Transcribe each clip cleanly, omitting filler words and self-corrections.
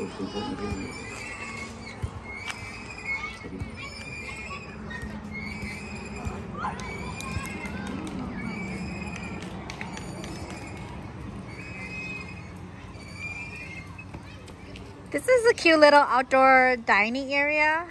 This is a cute little outdoor dining area.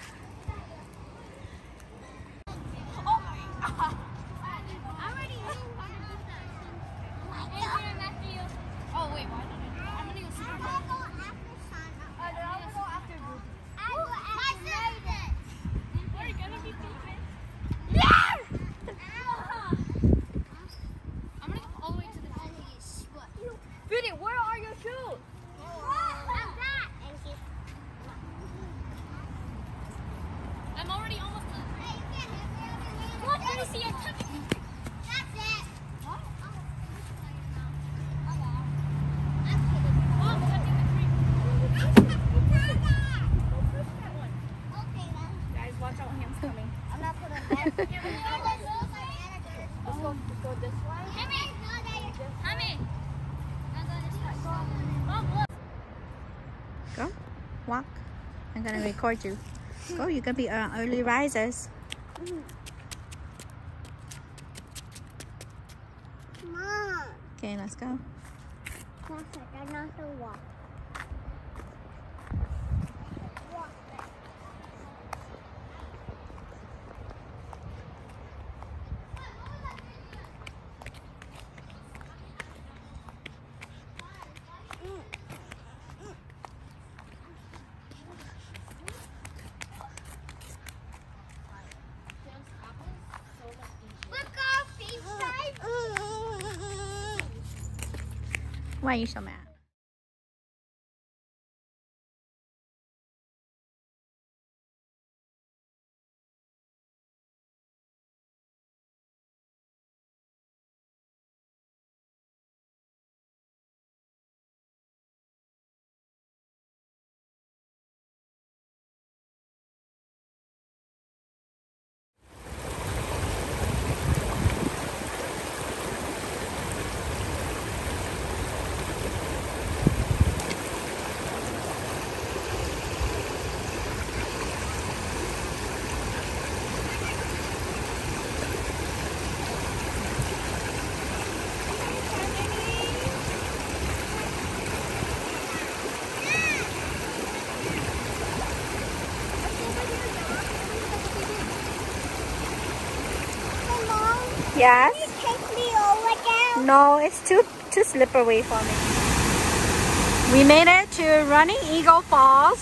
Go, walk. I'm gonna record you. Go, you can be early risers. Mom. Okay, let's go. I not to walk. Why are you so mad? Yes? Can you take me over there? No, it's too slippery for me. We made it to Running Eagle Falls.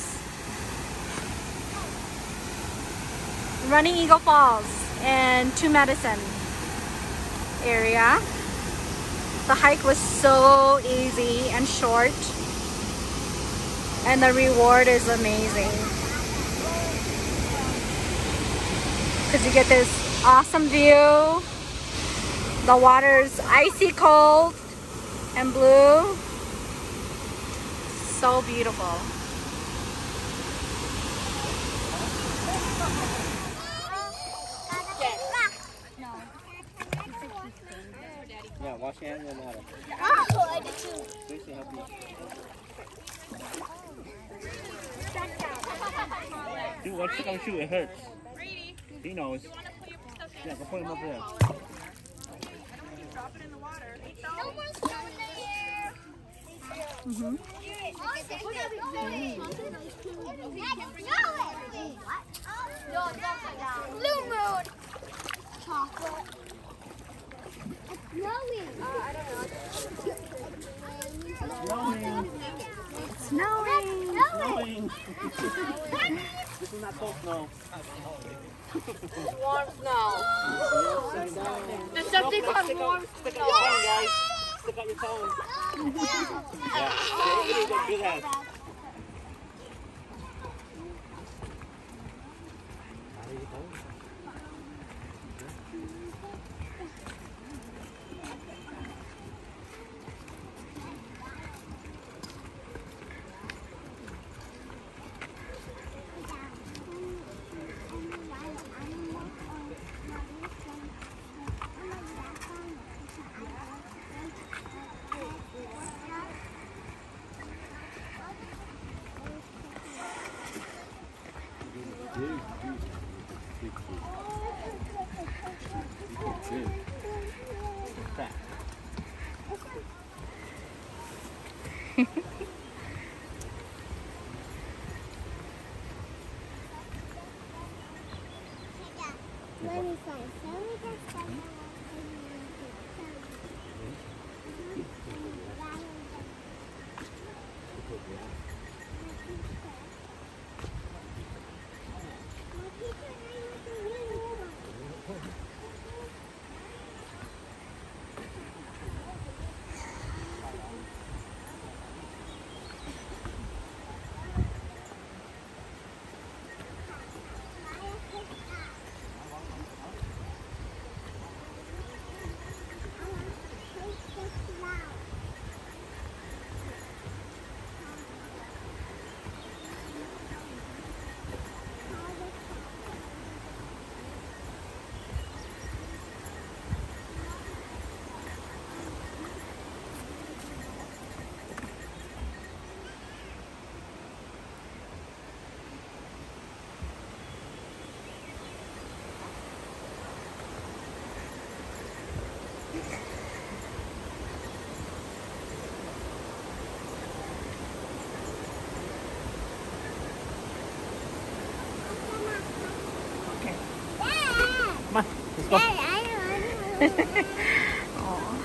Running Eagle Falls in Two Medicine area. The hike was so easy and short, and the reward is amazing because you get this awesome view. The water's icy cold and blue. So beautiful. Yeah, wash your hands in water. Oh, I did too. Seriously, help you. Dude, watch it, shoot, it hurts. He knows. Yeah, go put him up there. Drop it in the water. No more stuff in the air. Mm-hmm. Blue moon. Chocolate. It's snowing. I don't know. It's snowing. Snowing. This is not cold snow. Warm snow. Decepticon warm Stick out your tongue, guys. Stick out your tongue. Yeah. Good ass. Come on, let's go. Aw.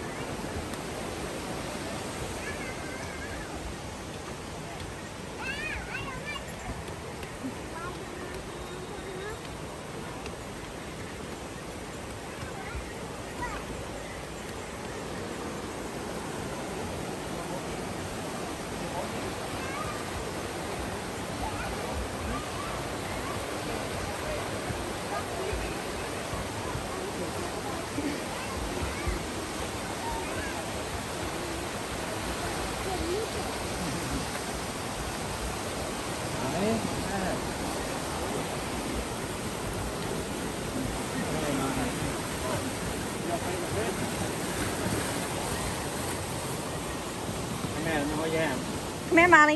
Come here, Molly.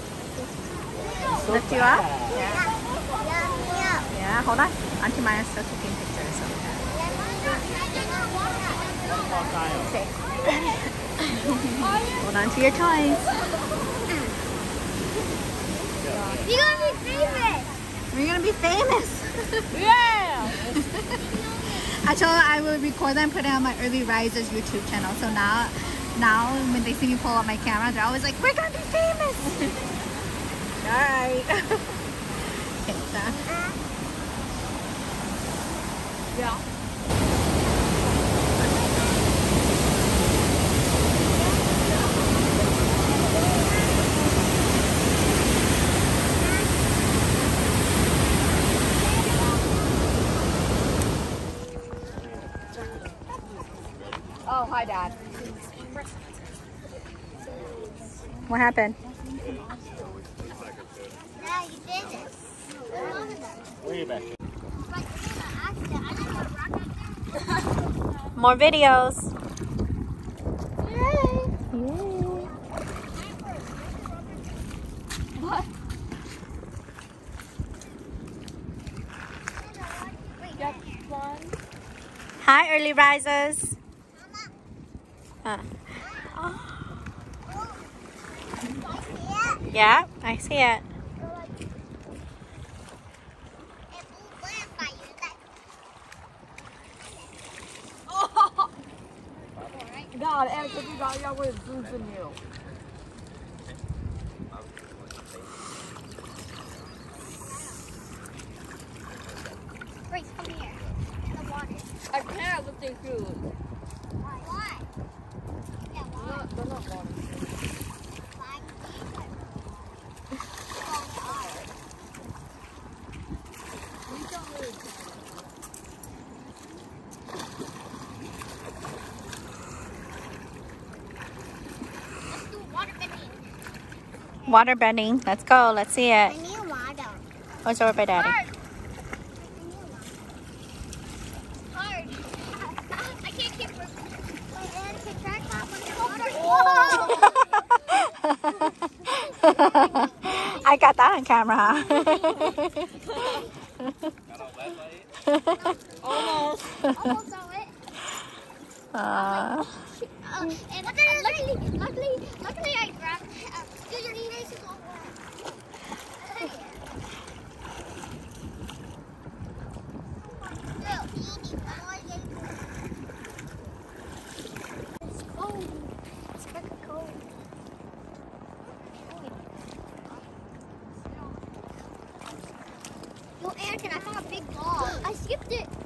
Lift you up? Yeah, hold on. Auntie Maya's still taking pictures. Okay. Hold on to your toys. You're gonna be famous! We're gonna be famous. Yeah! I told her I will record them and put it on my Early Risers YouTube channel. So now when they see me pull up my camera, they're always like, we're gonna be famous. Alright. Okay, so. Yeah. Oh, hi, Dad. What happened? Yeah, you did it. Way back. More videos. Yay! What? Yep, one. Hi, Early Risers. Yeah, I see it. God, em có cái gọi ra quên dưng dưng nhiều. Grace, come here. The water. I can't look through it. Why? Yeah, why? They're not water. Water bending. Let's go. Let's see it. I need water. Oh, it's over by Daddy. Hard. I can't keep my hand to track water. I got that on camera. Almost. Almost saw it. And luckily I grabbed do your knees go skipped it.